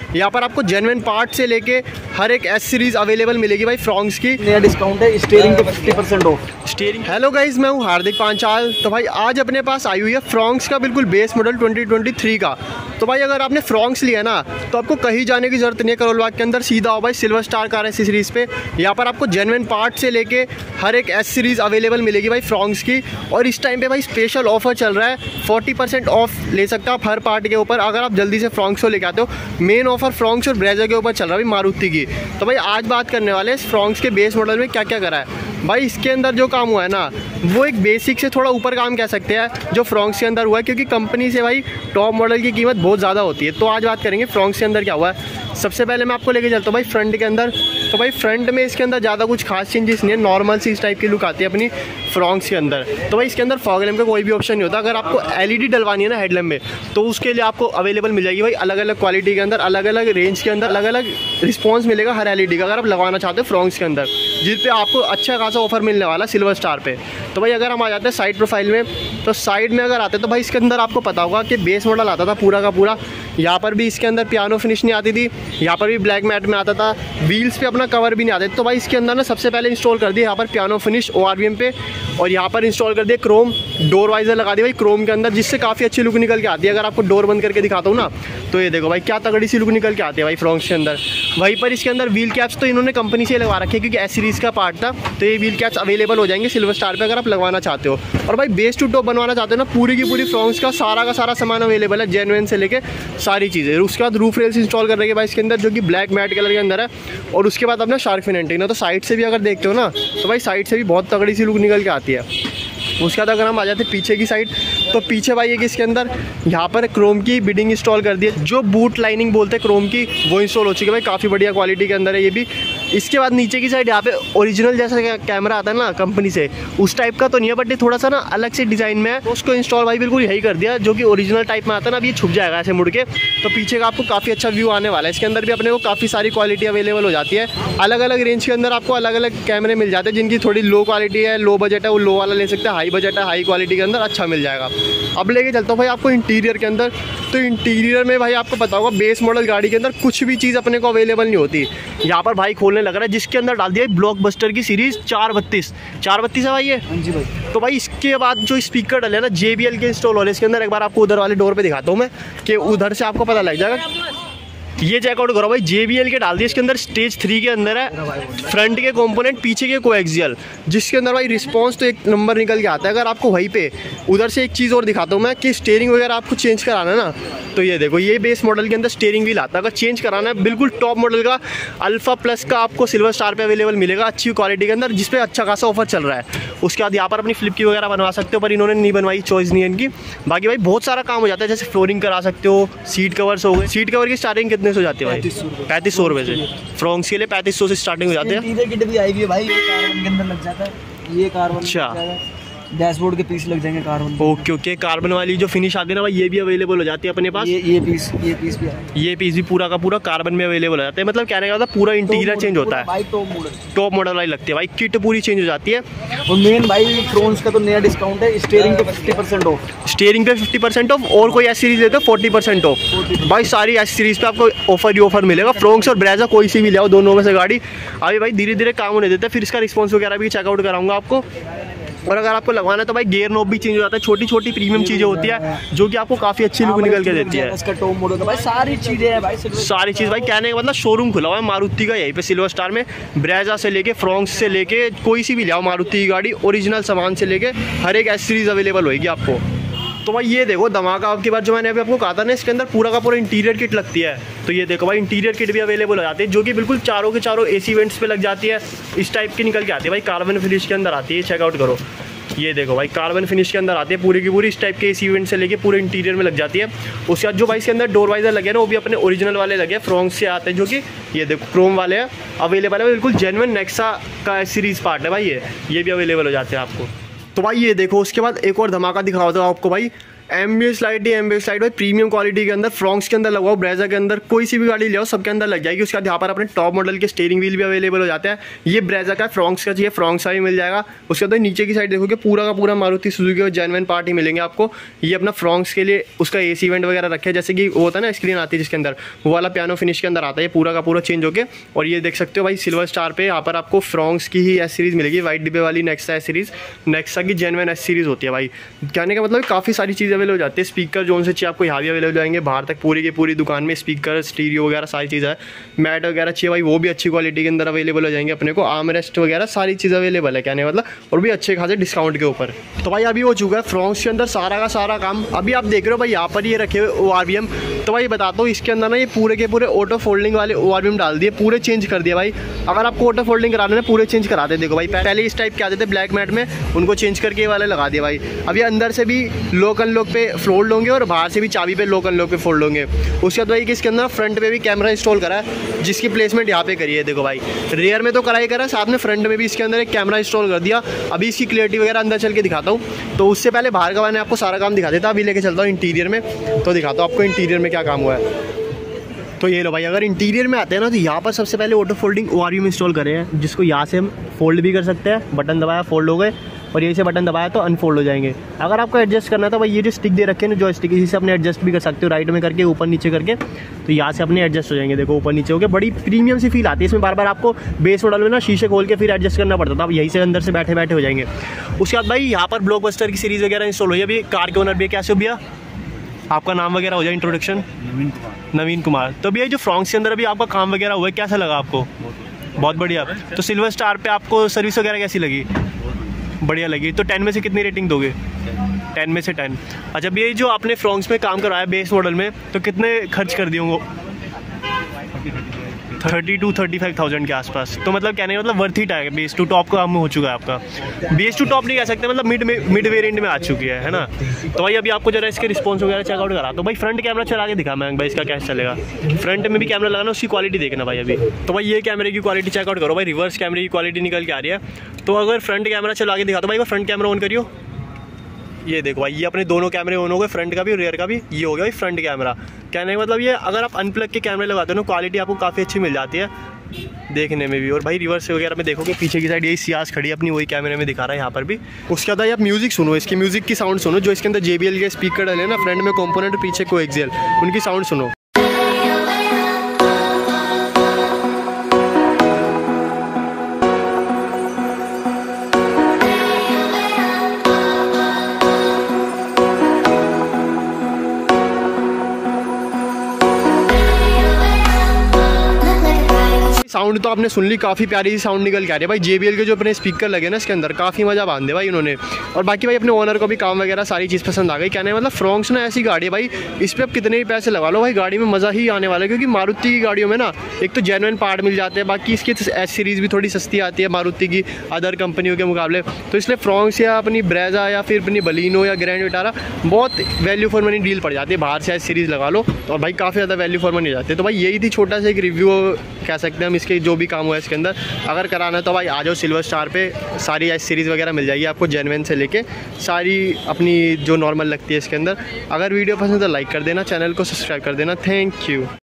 यहाँ पर आपको जेन्युइन पार्ट से लेके हर एक एस सीरीज अवेलेबल मिलेगी भाई फ्रॉन्क्स की। नया डिस्काउंट है, स्टीयरिंग पे 50% ऑफ। स्टीयरिंग। हेलो गाइज, मैं हूँ हार्दिक पांचाल। तो भाई आज अपने पास आई हुई है फ्रॉन्क्स का बिल्कुल बेस मॉडल 2023 का। तो भाई अगर आपने फ्रॉन्क्स लिया ना तो आपको कहीं जाने की जरूरत नहीं है, करोल बाग के अंदर सीधा हो भाई सिल्वर स्टार कार एसेसरीज पे। यहाँ पर आपको जेन्युइन पार्ट से लेके हर एक एस सीरीज अवेलेबल मिलेगी भाई फ्रॉन्क्स की। और इस टाइम पे भाई स्पेशल ऑफर चल रहा है, 40% ऑफ ले सकते हो आप हर पार्ट के ऊपर अगर आप जल्दी से फ्रॉन्क्स को लेके आते हो। मेन ऑफर फ्रॉन्क्स और ब्रेजा के ऊपर चल रहा है भाई मारुति की। तो भाई आज बात करने वाले हैं फ्रॉन्क्स के बेस मॉडल में क्या क्या करा है। भाई इसके अंदर जो काम हुआ है ना वो एक बेसिक से थोड़ा ऊपर काम कह सकते हैं जो फ्रॉन्क्स के अंदर हुआ है, क्योंकि कंपनी से भाई टॉप मॉडल की कीमत बहुत ज़्यादा होती है। तो आज बात करेंगे फ्रॉन्क्स के अंदर क्या हुआ है। सबसे पहले मैं आपको लेके चलता हूँ भाई फ्रंट के अंदर। तो भाई फ्रंट में इसके अंदर ज़्यादा कुछ खास चेंजेस नहीं है, नॉर्मल सी इस टाइप की लुक आती है अपनी फ्रॉन्क्स के अंदर। तो भाई इसके अंदर फॉग लैम्प का कोई भी ऑप्शन नहीं होता। अगर आपको एलईडी डलवानी है ना हेडलैम्प में तो उसके लिए आपको अवेलेबल मिल जाएगी भाई अलग अलग क्वालिटी के अंदर, अलग अलग रेंज के अंदर, अलग अलग रिस्पॉन्स मिलेगा हर एलईडी का अगर आप लगवाना चाहते हो फ्रॉन्क्स के अंदर, जिस पे आपको अच्छा खासा ऑफर मिलने वाला सिल्वर स्टार पे। तो भाई अगर हम आ जाते हैं साइड प्रोफाइल में, तो साइड में अगर आते हैं तो भाई इसके अंदर आपको पता होगा कि बेस मॉडल आता था पूरा का पूरा। यहाँ पर भी इसके अंदर पियानो फिनिश नहीं आती थी, यहाँ पर भी ब्लैक मैट में आता था, व्हील्स पे अपना कवर भी नहीं आते। तो भाई इसके अंदर ना सबसे पहले इंस्टॉल कर दिया यहाँ पर पियानो फिनिश ORVM पे, और यहाँ पर इंस्टॉल कर दिया क्रोम डोर वाइजर लगा दिया भाई क्रोम के अंदर, जिससे काफ़ी अच्छी लुक निकल के आती है। अगर आपको डोर बंद करके दिखाता हूँ ना तो ये देखो भाई क्या तगड़ी सी लुक निकल के आती है भाई फ्रॉन्क्स के अंदर। वहीं पर इसके अंदर व्हील कैप्स तो इन्होंने कंपनी से लगवा रखे हैं क्योंकि एस सीरीज़ का पार्ट था, तो ये व्हील कैप्स अवेलेबल हो जाएंगे सिल्वर स्टार पे अगर आप लगवाना चाहते हो। और भाई बेस टू टॉप बनवाना चाहते हो ना पूरी की पूरी फ्रॉन्क्स का सारा सामान अवेलेबल है, जेन्युइन से लेके सारी चीज़ें। उसके बाद रूफ रेल्स इंस्टॉल कर रहे हैं भाई इसके अंदर जो कि ब्लैक मैट कलर के अंदर है। और उसके बाद अपना शार्क फिन एंटीना, तो साइड से भी अगर देखते हो ना तो भाई साइड से भी बहुत तगड़ी सी लुक निकल के आती है। उसके बाद अगर हम आ जाते हैं पीछे की साइड, तो पीछे भाई एक इसके अंदर यहाँ पर क्रोम की बिडिंग इंस्टॉल कर दी है, जो बूट लाइनिंग बोलते हैं क्रोम की वो इंस्टॉल हो चुकी है भाई, काफ़ी बढ़िया क्वालिटी के अंदर है ये भी। इसके बाद नीचे की साइड यहाँ पे ओरिजिनल जैसा कैमरा आता है ना कंपनी से उस टाइप का तो नहीं है, बट ये थोड़ा सा ना अलग से डिज़ाइन में है, तो उसको इंस्टॉल भाई बिल्कुल यही कर दिया जो कि ओरिजिनल टाइप में आता है ना। अब ये छुप जाएगा ऐसे मुड़ के, तो पीछे का आपको काफ़ी अच्छा व्यू आने वाला है। इसके अंदर भी अपने को काफ़ी सारी क्वालिटी अवेलेबल हो जाती है, अलग अलग रेंज के अंदर आपको अलग अलग कैमरे मिल जाते हैं। जिनकी थोड़ी लो क्वालिटी है, लो बजट है, वो लो वाला ले सकते हैं, हाई बजट है, हाई क्वालिटी के अंदर अच्छा मिल जाएगा। अब लेके चलता हूँ भाई आपको इंटीरियर के अंदर। तो इंटीरियर में भाई आपको पता होगा बेस मॉडल गाड़ी के अंदर कुछ भी चीज़ अपने को अवेलेबल नहीं होती। यहाँ पर भाई खोलने लग रहा है जिसके अंदर डाल दिया ब्लॉकबस्टर की सीरीज 432 है भाई ये। हाँ जी भाई। तो भाई इसके बाद जो स्पीकर डले ना JBL के इंस्टॉल हो रहे हैं इसके अंदर। एक बार आपको उधर वाले डोर पे दिखाता हूँ मैं कि उधर से आपको पता लग जाएगा। ये चेकआउट करो भाई, JBL के डाल दिए इसके अंदर, स्टेज 3 के अंदर है, फ्रंट के कंपोनेंट, पीछे के कोएक्सियल, जिसके अंदर भाई रिस्पांस तो एक नंबर निकल के आता है। अगर आपको वहीं पे उधर से एक चीज़ और दिखाता हूँ मैं कि स्टीयरिंग वगैरह आपको चेंज कराना है ना, तो ये देखो ये बेस मॉडल के अंदर स्टीयरिंग व्हील आता है। अगर चेंज कराना है बिल्कुल टॉप मॉडल का अल्फा प्लस का आपको सिल्वर स्टार पे अवेलेबल मिलेगा अच्छी क्वालिटी के अंदर, जिसपे अच्छा खासा ऑफर चल रहा है। उसके बाद यहाँ पर अपनी फ्लिप की वगैरह बनवा सकते हो, पर इन्होंने नहीं बनवाई, चॉइस नहीं है इनकी। बाकी भाई बहुत सारा काम हो जाता है, जैसे फ्लोरिंग करा सकते हो, सीट कवर्स हो गए। सीट कवर की स्टार्टिंग कितने से हो जाती है भाई? 3500 रुपये से। फ्रॉन्क्स के लिए 3500 से स्टार्टिंग हो जाते हैं। इंटीरियर किट भी आई हुई है भाई, ये कार्बन के अंदर लग जाता है, ये कार्बन। अच्छा, डैशबोर्ड के पीस लग जाएंगे कार्बन। ओके, कार्बन वाली जो फिनिश आती है ना भाई ये भी अवेलेबल हो जाती है अपने पास। ये पीस भी ये पीस भी पूरा का पूरा कार्बन में अवेलेबल हो जाता है। मतलब कहने का मतलब पूरा इंटीरियर चेंज होता है भाई, टॉप मॉडल वाली लगती है भाई, किट पूरी चेंज हो जाती है। और मेन भाई फ्रॉन्क्स का तो नया डिस्काउंट है, स्टीयरिंग पे 50% ऑफ। स्टीयरिंग पे 50% ऑफ, और कोई एस सीरीज लेते हो 40% ऑफ। भाई सारी एस सीरीज पे आपको ऑफर ही ऑफर मिलेगा। फ्रॉन्क्स और ब्रेजा कोई सी भी ले आओ, दोनों में से गाड़ी अभी भाई धीरे धीरे काम होने देते हैं, फिर इसका रिस्पॉन्स वगैरह भी चेकआउट कराऊंगा आपको। और अगर आपको लगवाना है तो भाई गियर नॉब भी चेंज हो जाता है, छोटी छोटी प्रीमियम चीज़ें होती है जो कि आपको काफ़ी अच्छी लुक निकल के देती है। इसका टॉप मॉडल भाई सारी चीज़ें हैं भाई, सारी चीज़ भाई कहने का मतलब शोरूम खुला हुआ है मारुति का यहीं पे सिल्वर स्टार में। ब्रेजा से लेके फ्रॉन्क्स से लेके कोई सी भी ले आओ मारुति की गाड़ी, ओरिजिनल सामान से लेके हर एक एस सीरीज अवेलेबल होगी आपको। तो भाई ये देखो धमाका आपकी बात जो मैंने अभी आपको कहा था ना, इसके अंदर पूरा का पूरा इंटीरियर किट लगती है। तो ये देखो भाई इंटीरियर किट भी अवेलेबल हो जाती है जो कि बिल्कुल चारों के चारों AC वेंट्स पे लग जाती है, इस टाइप की निकल के आती है भाई, कार्बन फिनिश के अंदर आती है। चेकआउट करो, ये देखो भाई कार्बन फिनिश के अंदर आती है पूरी की पूरी, इस टाइप के AC वेंट से लेके पूरे इंटीरियर में लग जाती है। उसके बाद जो भाई इसके अंदर डोर वाइजर लगे ना वो भी अपने ओरिजिनल वाले लगे, फ्रॉन्क्स से आते हैं, जो कि ये देखो क्रोम वाले हैं, अवेलेबल है बिल्कुल जेन्युइन नेक्सा का सीरीज पार्ट है भाई, ये भी अवेलेबल हो जाते हैं आपको। तो भाई ये देखो उसके बाद एक और धमाका दिखाओ तो आपको भाई, एम्बियंस लाइट ही एम्बियंस लाइट भाई प्रीमियम क्वालिटी के अंदर फ्रॉन्क्स के अंदर लगाओ, ब्रेजा के अंदर कोई सी भी गाड़ी ले आओ सबके अंदर लग जाएगी। उसके बाद यहाँ पर अपने टॉप मॉडल के स्टीयरिंग व्हील भी अवेलेबल हो जाता है। ये ब्रेजा का फ्रॉन्क्स का चाहिए फ्रॉन्क्स का भी मिल जाएगा। उसके बाद नीचे की साइड देखोगे पूरा का पूरा मारुति सुजुकी और जेन्युइन पार्ट ही मिलेंगे आपको। ये अपना फ्रॉन्क्स के लिए उसका AC इवेंट वगैरह रखे, जैसे कि वो होता है ना स्क्रीन आती है जिसके अंदर, वो वाला पियानो फिनिश के अंदर आता है, ये पूरा का पूरा चेंज होके। और ये देख सकते हो भाई सिल्वर स्टार पे यहाँ पर आपको फ्रॉन्क्स की ही S सीरीज़ मिलेगी, वाइट डिब्बे वाली नेक्सा S सीरीज़, नेक्सा की जेन्युइन S सीरीज़ होती है भाई। कहने का मतलब काफ़ी सारी चीज़ें अवेलेबल हो जाती है। स्पीकर जोन से चाहिए आपको यहाँ भी अवेलेबल हो जाएंगे, बाहर तक पूरी की पूरी दुकान में स्पीकर स्टीरियो वगैरह सारी चीज़ है। मैट वगैरह चाहिए भाई वो भी अच्छी क्वालिटी के अंदर अवेलेबल हो जाएंगे अपने को। आर्मरेस्ट वगैरह सारी चीज़ अवेलेबल है कहने मतलब, और भी अच्छे खासे डिस्काउंट के ऊपर। तो भाई अभी हो चुका है फ्रॉन्क्स के अंदर सारा का सारा काम। अभी आप देख रहे हो भाई यहाँ पर ये रखे हुए ORVM। तो भाई बताता हूँ इसके अंदर ना ये पूरे के पूरे ऑटो फोल्डिंग वाले ORVM डाल दिए, पूरे चेंज कर दिया भाई। अगर आपको ऑटो फोल्डिंग कराने में पूरे चेंज कराते देखो भाई, पहले इस टाइप के आते थे ब्लैक मैट में, उनको चेंज करके ये वाले लगा दिया भाई। अभी अंदर से भी लॉक अनलॉक पे फोल्ड होंगे और बाहर से भी चाबी पे लॉक अनलॉक पे फोल्ड होंगे। उसके बाद भाई कि इसके अंदर फ्रंट पे भी कैमरा इंस्टॉल करा है, जिसकी प्लेसमेंट यहाँ पे करी है देखो भाई। रियर में तो करा ही करा, साथ में फ्रंट में भी इसके अंदर एक कैमरा इंस्टॉल कर दिया। अभी इसकी क्लियरिटी वगैरह अंदर चल के दिखाता हूँ, तो उससे पहले बाहर का मैंने आपको सारा काम दिखा देता। अभी लेके चलता हूँ इंटीरियर में, तो दिखाता हूँ आपको इंटीरियर में क्या काम हुआ है। तो ये लो भाई, अगर इंटीरियर में आते हैं ना तो यहाँ पर सबसे पहले ऑटो फोल्डिंग ORVM इंस्टॉल करे हैं, जिसको यहाँ से हम फोल्ड भी कर सकते हैं। बटन दबाया फोल्ड हो गए, और यही से बटन दबाया तो अनफोल्ड हो जाएंगे। अगर आपको एडजस्ट करना है तो भाई ये जो स्टिक दे रखे हैं ना, जो स्टिक, इसी से अपने एडजस्ट भी कर सकते हो, राइट में करके ऊपर नीचे करके, तो यहाँ से अपने एडजस्ट हो जाएंगे। देखो ऊपर नीचे हो गए, बड़ी प्रीमियम सी फील आती है इसमें। बार बार आपको बेस मॉडल में ना शीशे खोल के फिर एडजस्ट करना पड़ता था, अब यहीं से अंदर से बैठे बैठे हो जाएंगे। उसके बाद भाई यहाँ पर ब्लॉकबस्टर की सीरीज़ वगैरह इंस्टॉल हुई है। अभी कार के ओनर भी कैसे हो भैया, आपका नाम वगैरह हो जाए इंट्रोडक्शन? नवीन कुमार। तो भैया जो फ्रॉन्क्स के अंदर अभी आपका काम वगैरह हुआ है, कैसा लगा आपको? बहुत बढ़िया। तो सिल्वर स्टार पे आपको सर्विस वगैरह कैसी लगी? बढ़िया लगी। तो 10 में से कितनी रेटिंग दोगे? 10 में से 10। अच्छा भैया जो आपने फ्रॉन्क्स में काम करवाया बेस मॉडल में, तो कितने खर्च कर दिए होंगे? 30,000-35,000 के आसपास। तो मतलब कहने का मतलब वर्थ इट है, बेस टू टॉप का काम हो चुका है आपका। बेस टू टॉप नहीं कह सकते, मतलब मिड वेरिएंट में आ चुकी है ना। तो भाई अभी आपको जरा इसके रिस्पॉन्स वगैरह चेकआउट करा। तो भाई फ्रंट कैमरा चला के दिखा मैं भाई इसका कैसे चलेगा। फ्रंट में भी कैमरा लगाना, उसकी क्वालिटी देखना भाई अभी। तो भाई ये कैमरे की क्वालिटी चेकआउट करो भाई, रिवर्स कैमरे की क्वालिटी निकल के आ रही है। तो अगर फ्रंट कैमरा चला के दिखा तो भाई फ्रंट कैमरा ऑन करियो। ये देखो भाई, ये अपने दोनों कैमरे ऑन हो गए, फ्रंट का भी और रियर का भी। ये हो गया भाई फ्रंट कैमरा। कहने का मतलब ये अगर आप अनप्लग के कैमरे लगाते हो ना, क्वालिटी आपको काफ़ी अच्छी मिल जाती है देखने में भी। और भाई रिवर्स वगैरह में देखोगे पीछे की साइड यही सियाज खड़ी है अपनी, वही कैमरे में दिखा रहा है यहाँ पर भी। उसके बाद आप म्यूजिक सुनो, इसकी म्यूजिक की साउंड सुनो, जो इसके अंदर JBL के स्पीकर डले ना, फ्रंट में कॉम्पोनेंट और पीछे कोएक्सियल, उनकी साउंड सुनो। साउंड तो आपने सुन ली, काफ़ी प्यारी सी साउंड निकल के आ रही है भाई। JBL के जो अपने स्पीकर लगे ना इसके अंदर, काफ़ी मज़ा बांधे भाई उन्होंने। और बाकी भाई अपने ओनर को भी काम वगैरह सारी चीज़ पसंद आ गई। कहने मतलब फ्रॉन्क्स ना ऐसी गाड़ी है भाई, इस पर आप कितने भी पैसे लगा लो भाई, गाड़ी में मज़ा ही आने वाला है। क्योंकि मारुति की गाड़ियों में ना एक तो जेन्युइन पार्ट मिल जाते हैं, बाकी इसकी S सीरीज़ भी थोड़ी सस्ती आती है मारुति की अदर कंपनियों के मुकाबले। तो इसलिए फ्रॉन्क्स या अपनी ब्रेजा या फिर अपनी बलिनो या ग्रैंड विटारा बहुत वैल्यू फॉर मनी डील पड़ जाती है। बाहर से S सीरीज़ लगा लो और भाई काफ़ी ज़्यादा वैल्यू फॉर मनी जाती है। तो भाई यही थी छोटा सा एक रिव्यू कह सकते हैं हम इसके, जो भी काम हुआ है इसके अंदर। अगर कराना है तो भाई आ जाओ सिल्वर स्टार पे, सारी S सीरीज़ वगैरह मिल जाएगी आपको, जेन्युइन से लेके सारी अपनी जो नॉर्मल लगती है इसके अंदर। अगर वीडियो पसंद है तो लाइक कर देना, चैनल को सब्सक्राइब कर देना। Thank you.